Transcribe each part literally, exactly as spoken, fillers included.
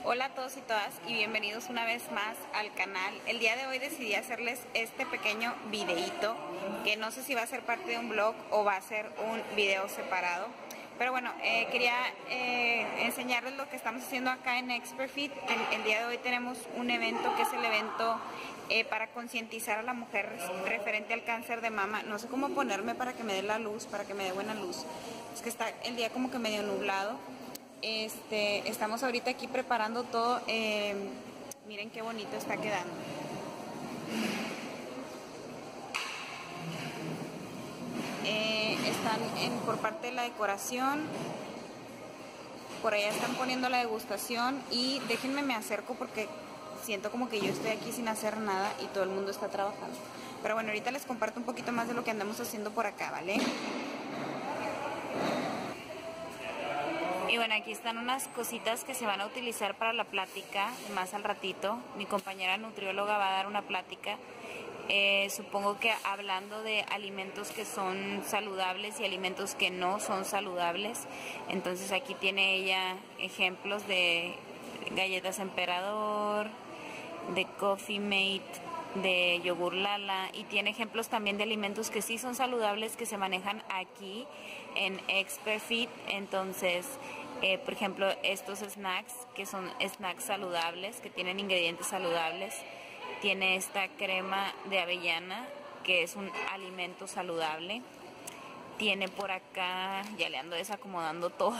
Hola a todos y todas y bienvenidos una vez más al canal. El día de hoy decidí hacerles este pequeño videíto que no sé si va a ser parte de un vlog o va a ser un video separado. Pero bueno, eh, quería eh, enseñarles lo que estamos haciendo acá en Expertfit. El, el día de hoy tenemos un evento que es el evento eh, para concientizar a la mujer referente al cáncer de mama. No sé cómo ponerme para que me dé la luz, para que me dé buena luz. Es que está el día como que medio nublado. Este, estamos ahorita aquí preparando todo. Eh, miren qué bonito está quedando. Eh, están en, por parte de la decoración. Por allá están poniendo la degustación. Y déjenme me acerco porque siento como que yo estoy aquí sin hacer nada y todo el mundo está trabajando. Pero bueno, ahorita les comparto un poquito más de lo que andamos haciendo por acá, ¿vale? Y bueno, aquí están unas cositas que se van a utilizar para la plática más al ratito. Mi compañera nutrióloga va a dar una plática, eh, supongo que hablando de alimentos que son saludables y alimentos que no son saludables. Entonces aquí tiene ella ejemplos de galletas Emperador, de Coffee Mate, de yogur Lala, y tiene ejemplos también de alimentos que sí son saludables que se manejan aquí en Expertfit. Entonces eh, por ejemplo, estos snacks que son snacks saludables, que tienen ingredientes saludables. Tiene esta crema de avellana que es un alimento saludable. Tiene por acá, ya le ando desacomodando todo.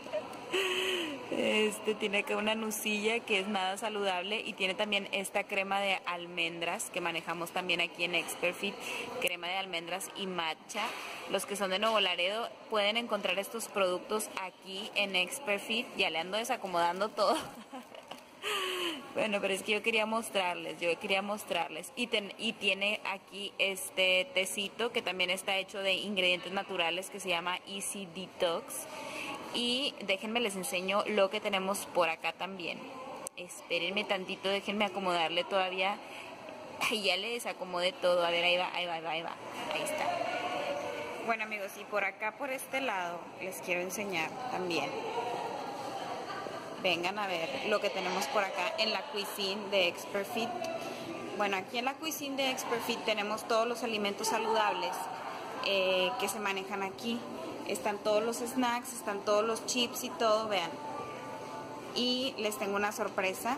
Este tiene acá una nucilla que es nada saludable, y tiene también esta crema de almendras que manejamos también aquí en Expertfit, crema de almendras y matcha. Los que son de Nuevo Laredo pueden encontrar estos productos aquí en Expertfit. Ya le ando desacomodando todo. Bueno, pero es que yo quería mostrarles, yo quería mostrarles. Y, ten, y tiene aquí este tecito que también está hecho de ingredientes naturales que se llama Easy Detox. Y déjenme les enseño lo que tenemos por acá también. Espérenme tantito, déjenme acomodarle todavía. Ay, ya le desacomodé todo. A ver, ahí va, ahí va, ahí va, ahí va. Ahí está. Bueno amigos, y por acá, por este lado, les quiero enseñar también. Vengan a ver lo que tenemos por acá en la cuisine de Expertfit. Bueno, aquí en la cuisine de Expertfit tenemos todos los alimentos saludables eh, que se manejan aquí. Están todos los snacks, están todos los chips y todo, vean. Y les tengo una sorpresa.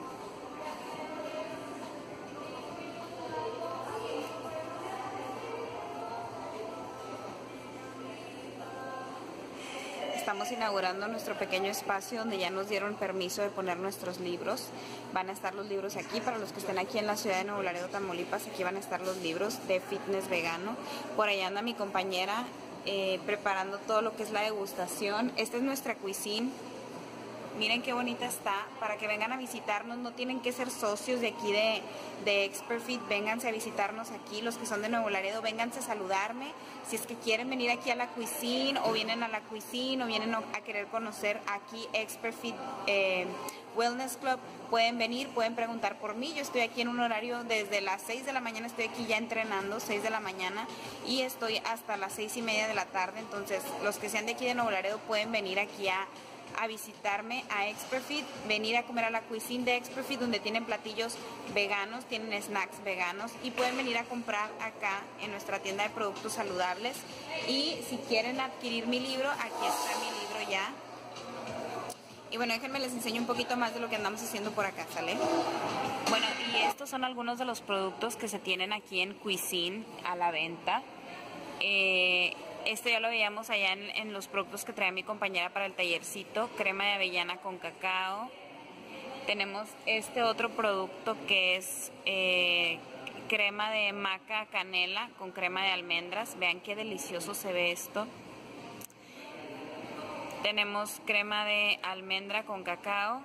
Estamos inaugurando nuestro pequeño espacio donde ya nos dieron permiso de poner nuestros libros. Van a estar los libros aquí, para los que estén aquí en la ciudad de Nuevo Laredo, Tamaulipas, aquí van a estar los libros de fitness vegano. Por allá anda mi compañera eh, preparando todo lo que es la degustación. Esta es nuestra cuisine. Miren qué bonita está, para que vengan a visitarnos. No tienen que ser socios de aquí de, de Expertfit, vénganse a visitarnos aquí. Los que son de Nuevo Laredo, vénganse a saludarme. Si es que quieren venir aquí a la cuisine, o vienen a la cuisine, o vienen a querer conocer aquí Expertfit eh, Wellness Club, pueden venir, pueden preguntar por mí. Yo estoy aquí en un horario desde las seis de la mañana, estoy aquí ya entrenando, seis de la mañana, y estoy hasta las seis y media de la tarde. Entonces, los que sean de aquí de Nuevo Laredo pueden venir aquí a a visitarme a Expertfit, venir a comer a la cuisine de Expertfit, donde tienen platillos veganos, tienen snacks veganos, y pueden venir a comprar acá en nuestra tienda de productos saludables. Y si quieren adquirir mi libro, aquí está mi libro ya. Y bueno, déjenme les enseño un poquito más de lo que andamos haciendo por acá, ¿sale? Bueno, y estos son algunos de los productos que se tienen aquí en Cuisine a la venta. Eh... Esto ya lo veíamos allá en, en los productos que trae mi compañera para el tallercito. Crema de avellana con cacao. Tenemos este otro producto que es eh, crema de maca canela con crema de almendras. Vean qué delicioso se ve esto. Tenemos crema de almendra con cacao.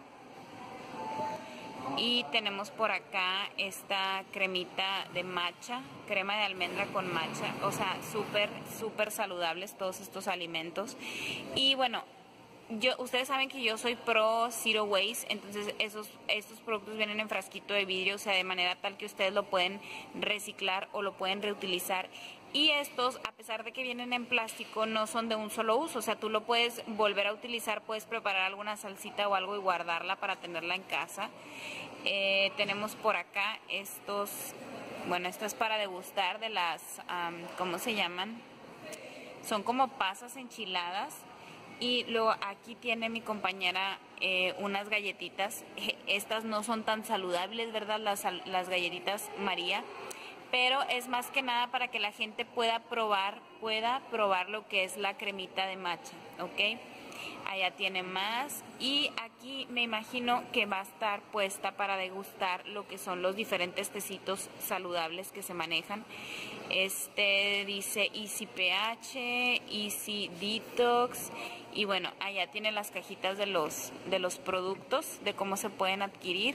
Y tenemos por acá esta cremita de matcha, crema de almendra con matcha. O sea, súper, súper saludables todos estos alimentos. Y bueno, yo, ustedes saben que yo soy pro zero waste, entonces esos, estos productos vienen en frasquito de vidrio, o sea, de manera tal que ustedes lo pueden reciclar o lo pueden reutilizar. Y estos, a pesar de que vienen en plástico, no son de un solo uso, o sea, tú lo puedes volver a utilizar, puedes preparar alguna salsita o algo y guardarla para tenerla en casa. Eh, tenemos por acá estos, bueno, esto es para degustar de las, um, ¿cómo se llaman? Son como pasas enchiladas. Y luego aquí tiene mi compañera eh, unas galletitas. Estas no son tan saludables, ¿verdad? Las, las galletitas María. Pero es más que nada para que la gente pueda probar, pueda probar lo que es la cremita de matcha, ¿ok? Allá tiene más y aquí me imagino que va a estar puesta para degustar lo que son los diferentes tecitos saludables que se manejan. Este dice Easy pH, Easy Detox y bueno, allá tiene las cajitas de los, de los productos, de cómo se pueden adquirir.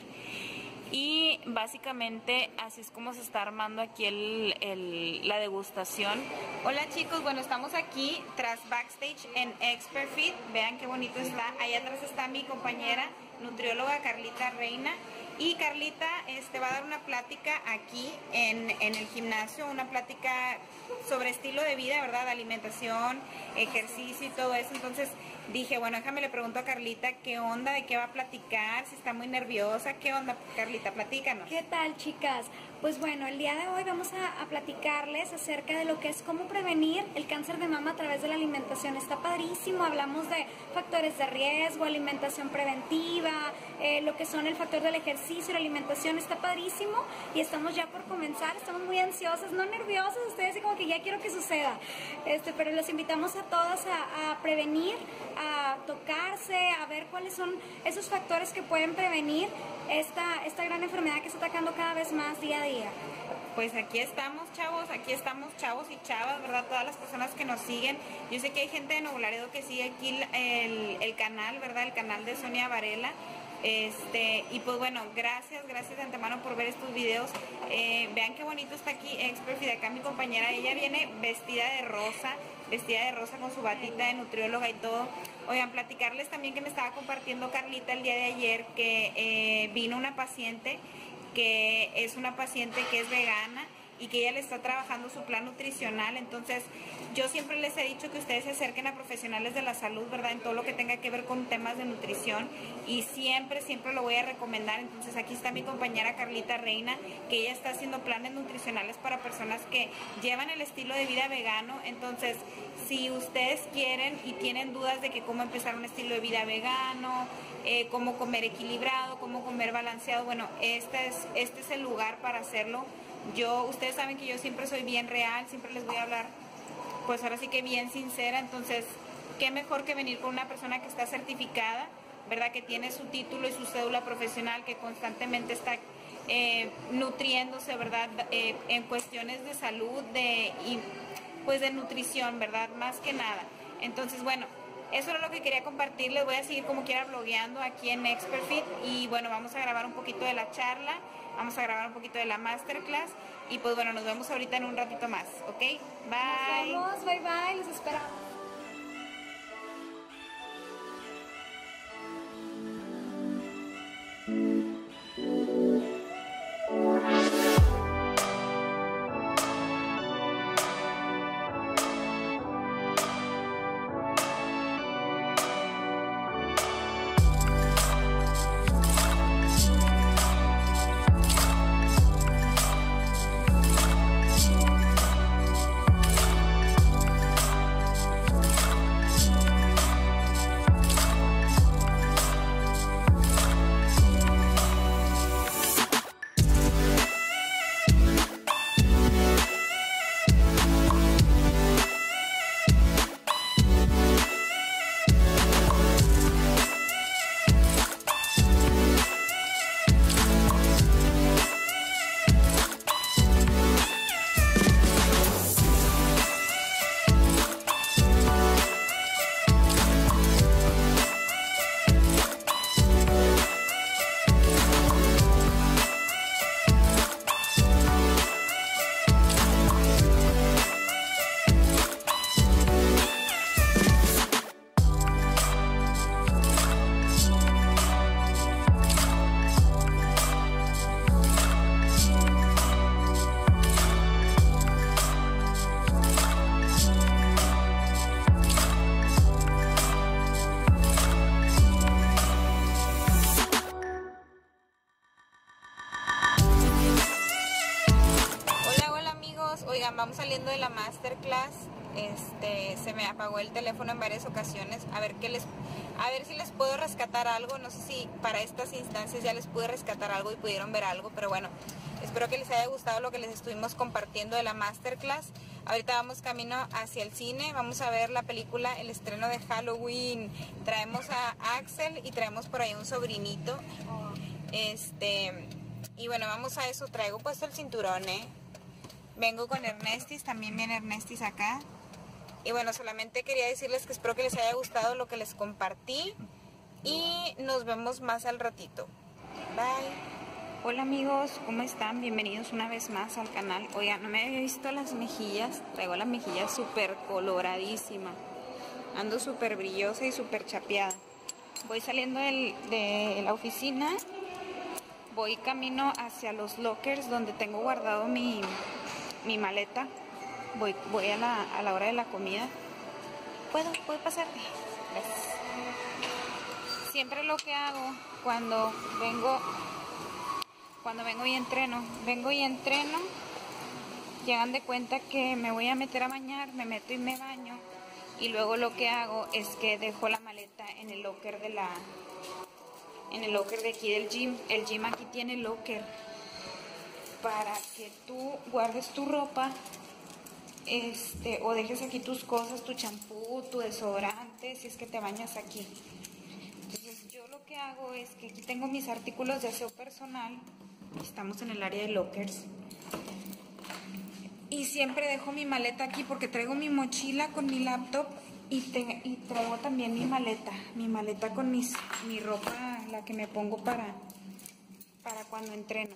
Y básicamente así es como se está armando aquí el, el, la degustación. Hola chicos, bueno, estamos aquí tras backstage en Expert Fit. Vean qué bonito está. Allá atrás está mi compañera nutrióloga Carlita Reina. Y Carlita este, va a dar una plática aquí en, en el gimnasio, una plática sobre estilo de vida, ¿verdad? Alimentación, ejercicio y todo eso. Entonces dije, bueno, déjame le pregunto a Carlita qué onda, de qué va a platicar, si está muy nerviosa. ¿Qué onda, Carlita? Platícanos. ¿Qué tal, chicas? Pues bueno, el día de hoy vamos a, a platicarles acerca de lo que es cómo prevenir el cáncer de mama a través de la alimentación. Está padrísimo, hablamos de factores de riesgo, alimentación preventiva, eh, lo que son el factor del ejercicio, la alimentación, está padrísimo y estamos ya por comenzar, estamos muy ansiosas, no nerviosas, ustedes así como que ya quiero que suceda, este, pero los invitamos a todas a, a prevenir, a tocarse, a ver cuáles son esos factores que pueden prevenir esta, esta gran enfermedad que está atacando cada vez más día a día. Pues aquí estamos, chavos, aquí estamos, chavos y chavas, ¿verdad? Todas las personas que nos siguen. Yo sé que hay gente de Nuevo Laredo que sigue aquí el, el canal, ¿verdad? El canal de Sonia Varela. Este, y pues bueno, gracias, gracias de antemano por ver estos videos. Eh, vean qué bonito está aquí Expert Fit. Acá mi compañera, ella viene vestida de rosa, vestida de rosa con su batita de nutrióloga y todo. Oigan, platicarles también que me estaba compartiendo Carlita el día de ayer que eh, vino una paciente que es una paciente que es vegana y que ella le está trabajando su plan nutricional. Entonces yo siempre les he dicho que ustedes se acerquen a profesionales de la salud, ¿verdad? En todo lo que tenga que ver con temas de nutrición y siempre, siempre lo voy a recomendar. Entonces aquí está mi compañera Carlita Reina, que ella está haciendo planes nutricionales para personas que llevan el estilo de vida vegano. Entonces si ustedes quieren y tienen dudas de que cómo empezar un estilo de vida vegano, eh, cómo comer equilibrado, cómo comer balanceado, bueno, este es, este es el lugar para hacerlo. Yo, ustedes saben que yo siempre soy bien real, siempre les voy a hablar, pues ahora sí que bien sincera. Entonces, qué mejor que venir con una persona que está certificada, ¿verdad? Que tiene su título y su cédula profesional, que constantemente está eh, nutriéndose, ¿verdad? Eh, en cuestiones de salud, de, y, pues de nutrición, ¿verdad? Más que nada. Entonces, bueno, eso era lo que quería compartir. Les voy a seguir como quiera blogueando aquí en Expert Fit y bueno, vamos a grabar un poquito de la charla, vamos a grabar un poquito de la masterclass y pues bueno, nos vemos ahorita en un ratito más, ¿ok? Bye. Nos vemos, bye bye, los esperamos. Oigan, vamos saliendo de la masterclass. Este, se me apagó el teléfono en varias ocasiones. A ver qué les, a ver si les puedo rescatar algo. No sé si para estas instancias ya les pude rescatar algo y pudieron ver algo, pero bueno, espero que les haya gustado lo que les estuvimos compartiendo de la masterclass. Ahorita vamos camino hacia el cine, vamos a ver la película, el estreno de Halloween. Traemos a Axel y traemos por ahí un sobrinito. Este, y bueno, vamos a eso. Traigo puesto el cinturón, ¿eh? Vengo con Ernestis, también viene Ernestis acá. Y bueno, solamente quería decirles que espero que les haya gustado lo que les compartí. Y nos vemos más al ratito. Bye. Hola amigos, ¿cómo están? Bienvenidos una vez más al canal. Oigan, no me había visto las mejillas. Traigo las mejillas súper coloradísima. Ando súper brillosa y súper chapeada. Voy saliendo del, de la oficina. Voy camino hacia los lockers donde tengo guardado mi, mi maleta. Voy, voy a, la, a la hora de la comida. ¿Puedo? ¿Puedo pasarte? Gracias. Siempre lo que hago cuando vengo, cuando vengo y entreno, vengo y entreno, llegan de cuenta que me voy a meter a bañar, me meto y me baño. Y luego lo que hago es que dejo la maleta en el locker de la, en el locker de aquí del gym. El gym aquí tiene locker para que tú guardes tu ropa. Este, o dejes aquí tus cosas, tu champú, tu desodorante, si es que te bañas aquí. Entonces yo lo que hago es que aquí tengo mis artículos de aseo personal. Estamos en el área de lockers. Y siempre dejo mi maleta aquí porque traigo mi mochila con mi laptop y, te, y traigo también mi maleta. Mi maleta con mis, mi ropa, la que me pongo para, para cuando entreno.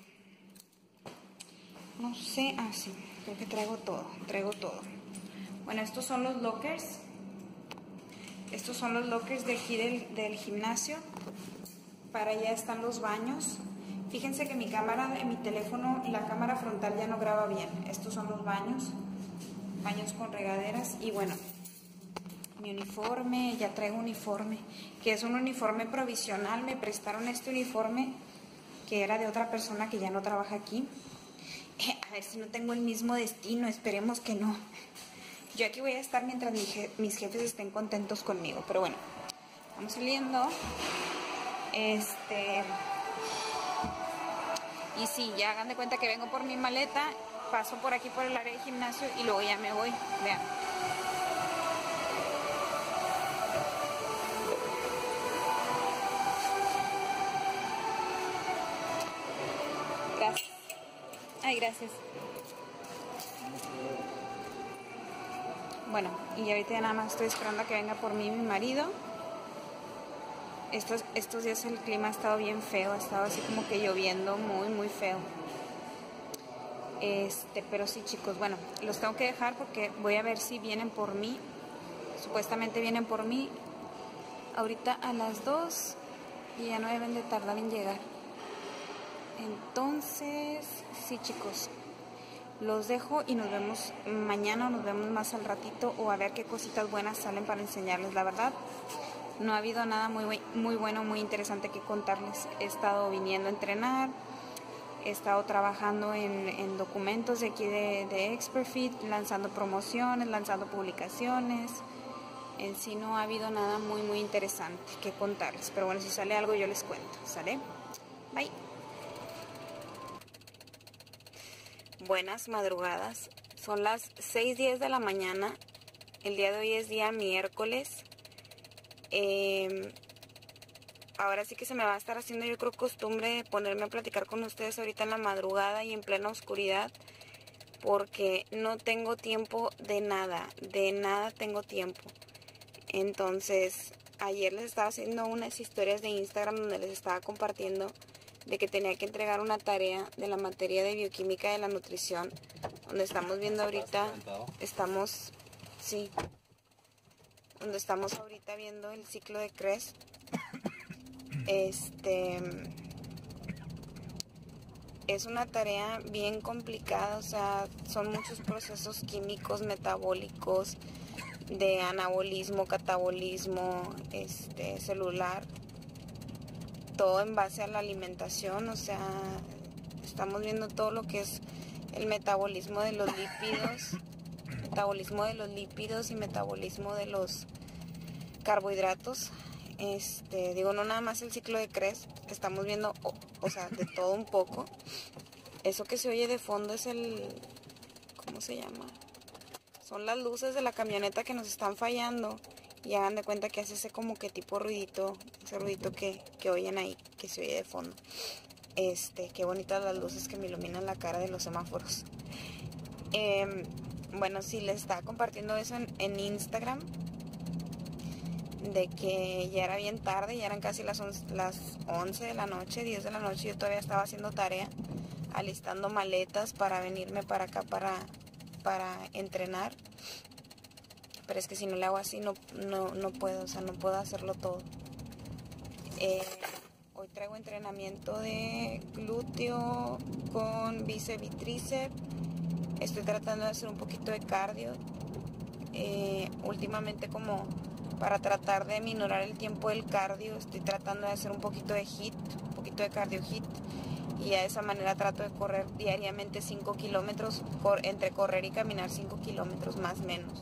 No sé, ah sí, creo que traigo todo, traigo todo. Bueno, estos son los lockers. Estos son los lockers de aquí del, del gimnasio. Para allá están los baños. Fíjense que mi cámara de mi teléfono, la cámara frontal ya no graba bien. Estos son los baños. Baños con regaderas. Y bueno, mi uniforme, ya traigo uniforme. Que es un uniforme provisional. Me prestaron este uniforme que era de otra persona que ya no trabaja aquí. A ver si no tengo el mismo destino, esperemos que no. Yo aquí voy a estar mientras mi je mis jefes estén contentos conmigo. Pero bueno, vamos saliendo. Este... Y sí, ya hagan de cuenta que vengo por mi maleta, paso por aquí por el área de gimnasio y luego ya me voy. Vean. Gracias. Ay, gracias. Bueno, y ahorita ya nada más estoy esperando a que venga por mí mi marido. Estos, estos días el clima ha estado bien feo, ha estado así como que lloviendo muy, muy feo. Este, pero sí, chicos, bueno, los tengo que dejar porque voy a ver si vienen por mí. Supuestamente vienen por mí ahorita a las dos y ya no deben de tardar en llegar. Entonces, sí, chicos, los dejo y nos vemos mañana o nos vemos más al ratito o a ver qué cositas buenas salen para enseñarles. La verdad, no ha habido nada muy, muy bueno, muy interesante que contarles. He estado viniendo a entrenar, he estado trabajando en, en documentos de aquí de, de Expertfit, lanzando promociones, lanzando publicaciones. En sí no ha habido nada muy, muy interesante que contarles. Pero bueno, si sale algo yo les cuento. ¿Sale? Bye. Buenas madrugadas. Son las seis diez de la mañana. El día de hoy es día miércoles. Eh, ahora sí que se me va a estar haciendo yo creo costumbre ponerme a platicar con ustedes ahorita en la madrugada y en plena oscuridad, porque no tengo tiempo de nada, de nada tengo tiempo. Entonces ayer les estaba haciendo unas historias de Instagram donde les estaba compartiendo de que tenía que entregar una tarea de la materia de bioquímica de la nutrición, donde estamos viendo ahorita, estamos, sí, donde estamos ahorita viendo el ciclo de Krebs. Este es una tarea bien complicada, o sea, son muchos procesos químicos, metabólicos, de anabolismo, catabolismo, este, celular, todo en base a la alimentación. O sea, estamos viendo todo lo que es el metabolismo de los lípidos, metabolismo de los lípidos y metabolismo de los carbohidratos. Este, digo, no nada más el ciclo de Krebs, estamos viendo, o, o sea, de todo un poco. Eso que se oye de fondo es el, ¿cómo se llama? Son las luces de la camioneta que nos están fallando. Y hagan de cuenta que hace ese como que tipo ruidito, ese ruidito que, que oyen ahí, que se oye de fondo. Este, qué bonitas las luces que me iluminan la cara de los semáforos. Eh, bueno, sí, les estaba compartiendo eso en, en Instagram, de que ya era bien tarde, ya eran casi las once, las once de la noche, diez de la noche. Yo todavía estaba haciendo tarea, alistando maletas para venirme para acá para, para entrenar. Pero es que si no le hago así no, no, no puedo, o sea, no puedo hacerlo todo. Eh, hoy traigo entrenamiento de glúteo con bíceps y tríceps. Estoy tratando de hacer un poquito de cardio. Eh, últimamente, como para tratar de minorar el tiempo del cardio, estoy tratando de hacer un poquito de HIIT, un poquito de cardio HIIT. Y de esa manera trato de correr diariamente cinco kilómetros, cor, entre correr y caminar cinco kilómetros más o menos.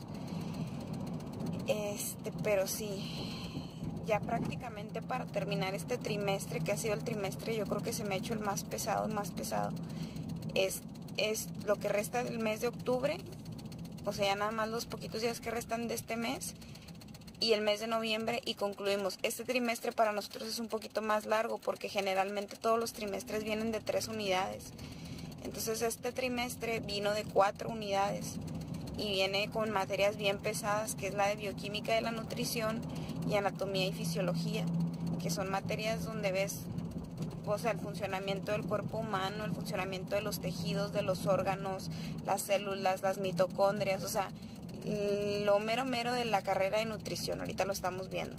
Este, pero sí, ya prácticamente para terminar este trimestre, que ha sido el trimestre, yo creo que se me ha hecho el más pesado, el más pesado, es, es lo que resta del mes de octubre, o sea, ya nada más los poquitos días que restan de este mes, y el mes de noviembre, y concluimos. Este trimestre para nosotros es un poquito más largo, porque generalmente todos los trimestres vienen de tres unidades, entonces este trimestre vino de cuatro unidades, y viene con materias bien pesadas, que es la de bioquímica de la nutrición y anatomía y fisiología, que son materias donde ves, o sea, el funcionamiento del cuerpo humano, el funcionamiento de los tejidos, de los órganos, las células, las mitocondrias, o sea, lo mero mero de la carrera de nutrición. Ahorita lo estamos viendo.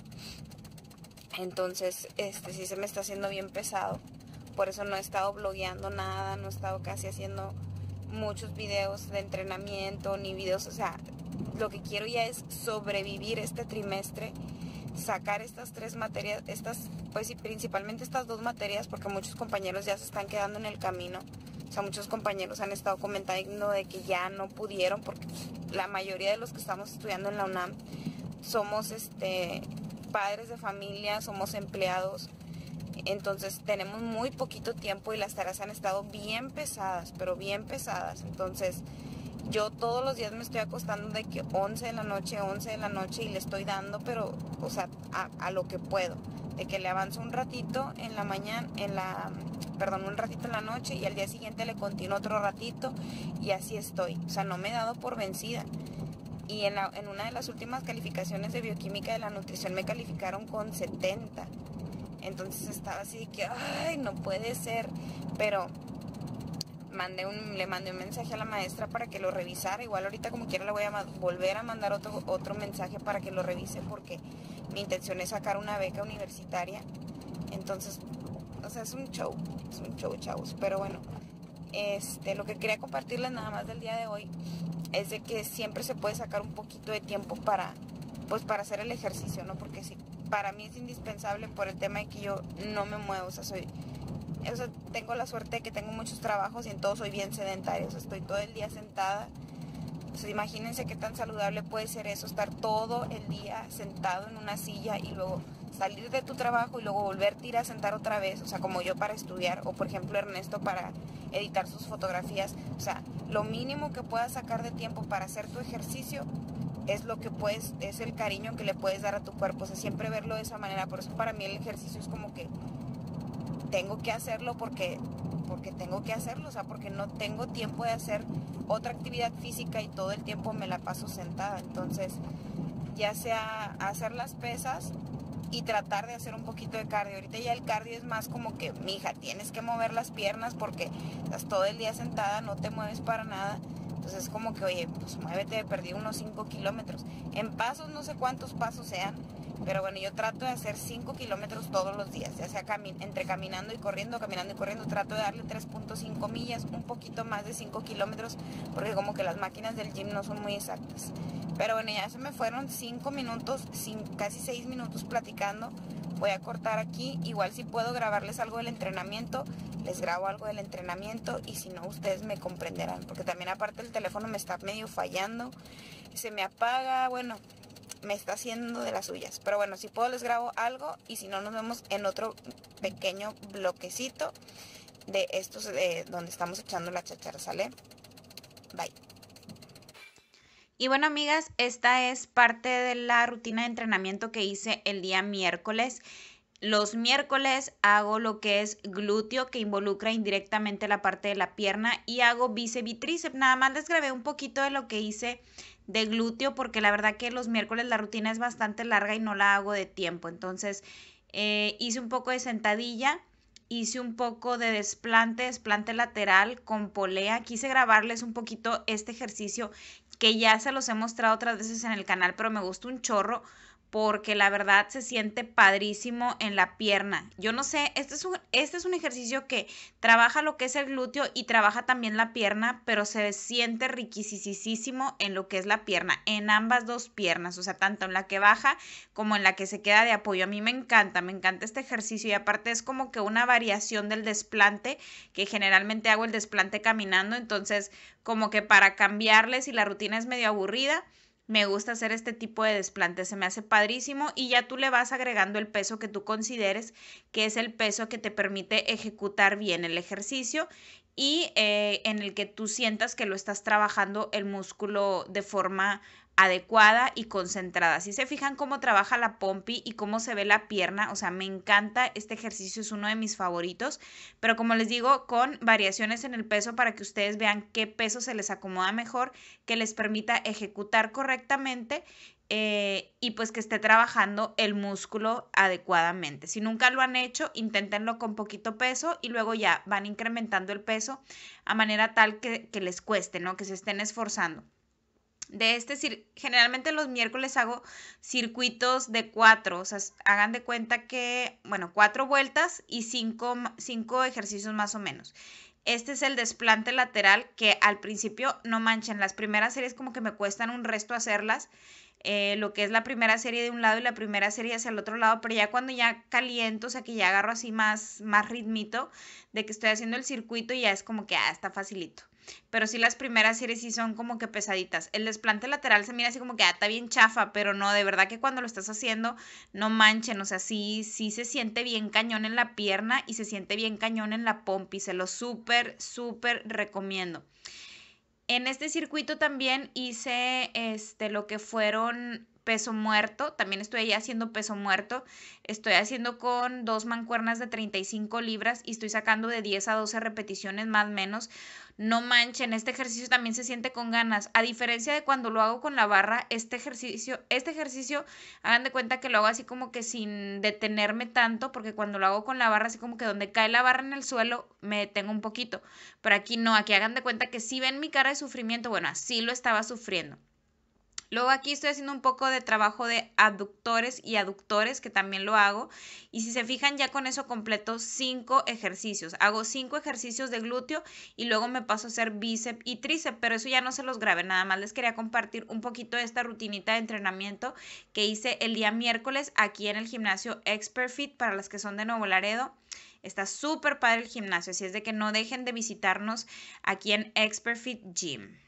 Entonces, este sí se me está haciendo bien pesado. Por eso no he estado blogueando nada, no he estado casi haciendo muchos videos de entrenamiento, ni videos, o sea, lo que quiero ya es sobrevivir este trimestre, sacar estas tres materias, estas, pues y principalmente estas dos materias, porque muchos compañeros ya se están quedando en el camino. O sea, muchos compañeros han estado comentando de que ya no pudieron, porque la mayoría de los que estamos estudiando en la UNAM somos este padres de familia, somos empleados. Entonces tenemos muy poquito tiempo y las tareas han estado bien pesadas, pero bien pesadas. Entonces yo todos los días me estoy acostando de que once de la noche, once de la noche, y le estoy dando, pero, o sea, a, a lo que puedo. De que le avanzo un ratito en la mañana, en la, perdón, un ratito en la noche, y al día siguiente le continúo otro ratito, y así estoy. O sea, no me he dado por vencida. Y en, la, en una de las últimas calificaciones de bioquímica de la nutrición me calificaron con setenta. Entonces estaba así de que, ay, no puede ser. Pero mandé un, le mandé un mensaje a la maestra para que lo revisara. Igual ahorita como quiera le voy a volver a mandar otro, otro mensaje para que lo revise, porque mi intención es sacar una beca universitaria. Entonces, o sea, es un show, es un show, chavos. Pero bueno, este, lo que quería compartirles nada más del día de hoy es de que siempre se puede sacar un poquito de tiempo para, pues para hacer el ejercicio, ¿no? Porque sí, para mí es indispensable por el tema de que yo no me muevo, o sea, soy, o sea, tengo la suerte de que tengo muchos trabajos y en todo soy bien sedentaria, o sea, estoy todo el día sentada. O sea, imagínense qué tan saludable puede ser eso, estar todo el día sentado en una silla y luego salir de tu trabajo y luego volverte a ir a sentar otra vez, o sea, como yo para estudiar, o por ejemplo Ernesto para editar sus fotografías. O sea, lo mínimo que puedas sacar de tiempo para hacer tu ejercicio es lo que puedes, es el cariño que le puedes dar a tu cuerpo, o sea, siempre verlo de esa manera. Por eso para mí el ejercicio es como que tengo que hacerlo porque, porque tengo que hacerlo, o sea, porque no tengo tiempo de hacer otra actividad física y todo el tiempo me la paso sentada. Entonces, ya sea hacer las pesas y tratar de hacer un poquito de cardio. Ahorita ya el cardio es más como que, mija, tienes que mover las piernas porque estás todo el día sentada, no te mueves para nada. Entonces es como que, oye, pues muévete, perdí unos cinco kilómetros. En pasos, no sé cuántos pasos sean, pero bueno, yo trato de hacer cinco kilómetros todos los días, ya sea cami entre caminando y corriendo, caminando y corriendo. Trato de darle tres punto cinco millas, un poquito más de cinco kilómetros, porque como que las máquinas del gym no son muy exactas. Pero bueno, ya se me fueron cinco minutos, casi seis minutos platicando, voy a cortar aquí. Igual si puedo grabarles algo del entrenamiento, les grabo algo del entrenamiento, y si no, ustedes me comprenderán, porque también aparte el teléfono me está medio fallando, se me apaga, bueno, me está haciendo de las suyas. Pero bueno, si puedo les grabo algo, y si no, nos vemos en otro pequeño bloquecito de estos de donde estamos echando la cháchara, ¿sale? Bye. Y bueno, amigas, esta es parte de la rutina de entrenamiento que hice el día miércoles. Los miércoles hago lo que es glúteo, que involucra indirectamente la parte de la pierna, y hago bíceps y tríceps. Nada más les grabé un poquito de lo que hice de glúteo, porque la verdad que los miércoles la rutina es bastante larga y no la hago de tiempo. Entonces eh, hice un poco de sentadilla, hice un poco de desplante, desplante lateral con polea. Quise grabarles un poquito este ejercicio que ya se los he mostrado otras veces en el canal, pero me gusta un chorro porque la verdad se siente padrísimo en la pierna. Yo no sé, este es un, este es un ejercicio que trabaja lo que es el glúteo y trabaja también la pierna, pero se siente riquisísimo en lo que es la pierna, en ambas dos piernas, o sea, tanto en la que baja como en la que se queda de apoyo. A mí me encanta, me encanta este ejercicio, y aparte es como que una variación del desplante, que generalmente hago el desplante caminando, entonces como que para cambiarles, si la rutina es medio aburrida, me gusta hacer este tipo de desplante, se me hace padrísimo, y ya tú le vas agregando el peso que tú consideres que es el peso que te permite ejecutar bien el ejercicio, y eh, en el que tú sientas que lo estás trabajando el músculo de forma adecuada y concentrada. Si se fijan cómo trabaja la pompi y cómo se ve la pierna, o sea, me encanta este ejercicio, es uno de mis favoritos, pero como les digo, con variaciones en el peso para que ustedes vean qué peso se les acomoda mejor, que les permita ejecutar correctamente eh, y pues que esté trabajando el músculo adecuadamente. Si nunca lo han hecho, inténtenlo con poquito peso y luego ya van incrementando el peso a manera tal que, que les cueste, ¿no? Que se estén esforzando. De este, generalmente los miércoles hago circuitos de cuatro, o sea, hagan de cuenta que, bueno, cuatro vueltas y cinco, cinco ejercicios más o menos. Este es el desplante lateral, que al principio, no manchen, las primeras series como que me cuestan un resto hacerlas, eh, lo que es la primera serie de un lado y la primera serie hacia el otro lado, pero ya cuando ya caliento, o sea, que ya agarro así más, más ritmito de que estoy haciendo el circuito, y ya es como que, ah, está facilito. Pero sí, las primeras series sí son como que pesaditas. El desplante lateral se mira así como que ah, está bien chafa, pero no, de verdad que cuando lo estás haciendo, no manchen, o sea, sí, sí se siente bien cañón en la pierna y se siente bien cañón en la pompi. Se lo súper, súper recomiendo. En este circuito también hice este, lo que fueron peso muerto, también estoy ahí haciendo peso muerto, estoy haciendo con dos mancuernas de treinta y cinco libras y estoy sacando de diez a doce repeticiones más o menos. No manchen, este ejercicio también se siente con ganas, a diferencia de cuando lo hago con la barra. Este ejercicio, este ejercicio, hagan de cuenta que lo hago así como que sin detenerme tanto, porque cuando lo hago con la barra, así como que donde cae la barra en el suelo, me detengo un poquito, pero aquí no, aquí hagan de cuenta que si ven mi cara de sufrimiento, bueno, así lo estaba sufriendo. Luego aquí estoy haciendo un poco de trabajo de abductores y aductores, que también lo hago. Y si se fijan, ya con eso completo cinco ejercicios. Hago cinco ejercicios de glúteo y luego me paso a hacer bíceps y tríceps, pero eso ya no se los grabé. Nada más les quería compartir un poquito de esta rutinita de entrenamiento que hice el día miércoles aquí en el gimnasio Expert Fit para las que son de Nuevo Laredo. Está súper padre el gimnasio, así es de que no dejen de visitarnos aquí en Expert Fit Gym.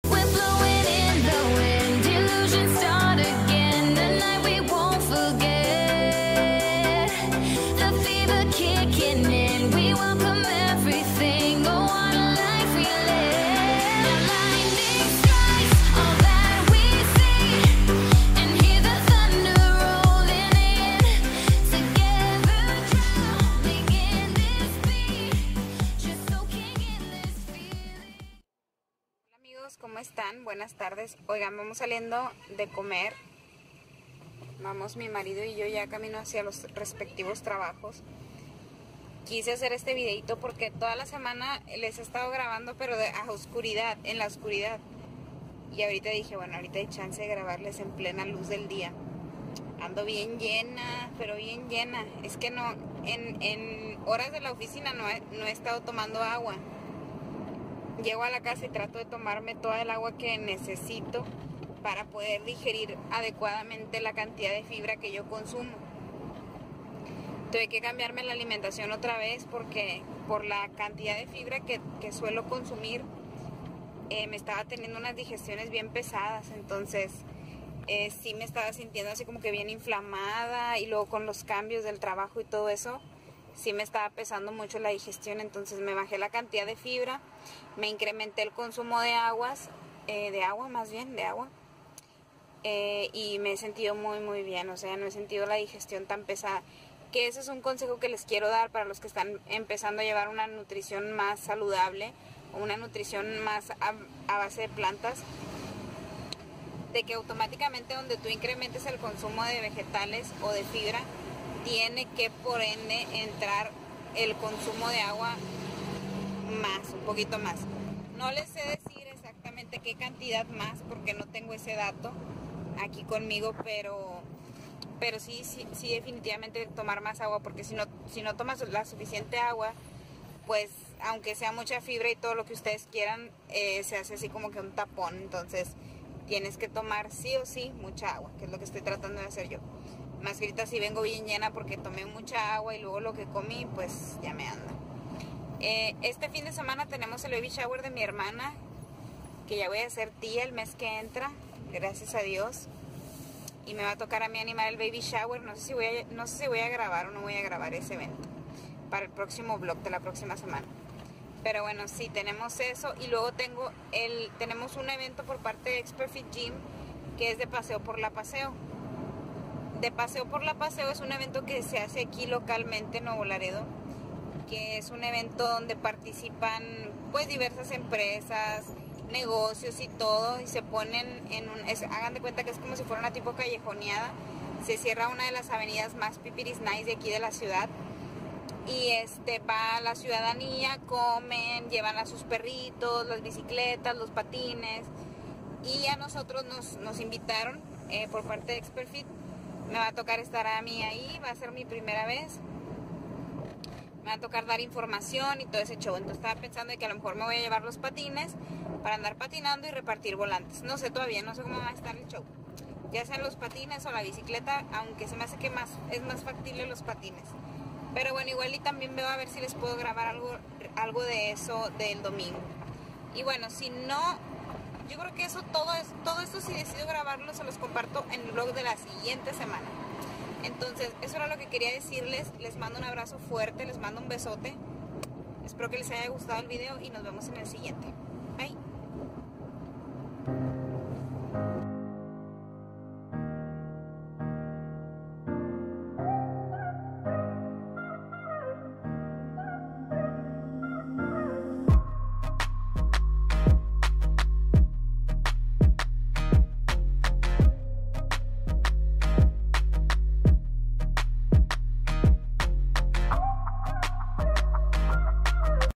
Start again, the night we won't forget. The fever kicking in, we welcome everything. Go on a life we live. The lightning strikes all that we see, and hear the thunder rolling in. Together drowning in this beat, just soaking in this feeling. Hola amigos, ¿cómo están? Buenas tardes. Oigan, vamos saliendo de comer. Vamos mi marido y yo ya camino hacia los respectivos trabajos. Quise hacer este videito porque toda la semana les he estado grabando, pero de, a oscuridad, en la oscuridad. Y ahorita dije, bueno, ahorita hay chance de grabarles en plena luz del día. Ando bien llena, pero bien llena. Es que no, en, en horas de la oficina no he, no he estado tomando agua. Llego a la casa y trato de tomarme toda el agua que necesito para poder digerir adecuadamente la cantidad de fibra que yo consumo. tuve que cambiarme la alimentación otra vez porque por la cantidad de fibra que, que suelo consumir, eh, me estaba teniendo unas digestiones bien pesadas, entonces eh, sí me estaba sintiendo así como que bien inflamada, y luego con los cambios del trabajo y todo eso, sí me estaba pesando mucho la digestión. Entonces me bajé la cantidad de fibra, me incrementé el consumo de aguas, eh, de agua más bien, de agua, eh, y me he sentido muy muy bien, o sea, no he sentido la digestión tan pesada. Que ese es un consejo que les quiero dar para los que están empezando a llevar una nutrición más saludable, o una nutrición más a, a base de plantas, de que automáticamente donde tú incrementes el consumo de vegetales o de fibra, tiene que por ende entrar el consumo de agua más, un poquito más. No les sé decir exactamente qué cantidad más porque no tengo ese dato aquí conmigo, pero, pero sí, sí, sí definitivamente tomar más agua, porque si no, si no tomas la suficiente agua, pues aunque sea mucha fibra y todo lo que ustedes quieran, eh, se hace así como que un tapón. Entonces tienes que tomar sí o sí mucha agua, que es lo que estoy tratando de hacer yo. Más que ahorita sí vengo bien llena porque tomé mucha agua y luego lo que comí pues ya me anda. Eh, este fin de semana tenemos el baby shower de mi hermana, que ya voy a ser tía el mes que entra, gracias a Dios. Y me va a tocar a mí animar el baby shower. No sé si voy a, no sé si voy a grabar o no voy a grabar ese evento para el próximo vlog de la próxima semana. Pero bueno, sí, tenemos eso. Y luego tengo el, tenemos un evento por parte de ExpertFit Gym, que es de paseo por la paseo. De paseo por la paseo es un evento que se hace aquí localmente en Nuevo Laredo, que es un evento donde participan pues diversas empresas, negocios y todo, y se ponen en un, es, hagan de cuenta que es como si fuera una tipo callejoneada. Se cierra una de las avenidas más pipiris nice de aquí de la ciudad, y este va la ciudadanía, comen, llevan a sus perritos, las bicicletas, los patines, y a nosotros nos, nos invitaron eh, por parte de ExpertFit. Me va a tocar estar a mí ahí, va a ser mi primera vez. Me va a tocar dar información y todo ese show. Entonces estaba pensando de que a lo mejor me voy a llevar los patines para andar patinando y repartir volantes. No sé todavía, no sé cómo va a estar el show. Ya sean los patines o la bicicleta, aunque se me hace que más, es más factible los patines. Pero bueno, igual y también veo a ver si les puedo grabar algo, algo de eso del domingo. Y bueno, si no, yo creo que eso todo es, todo esto si decido grabarlo se los comparto en el vlog de la siguiente semana. Entonces, eso era lo que quería decirles. Les mando un abrazo fuerte, les mando un besote. Espero que les haya gustado el video y nos vemos en el siguiente.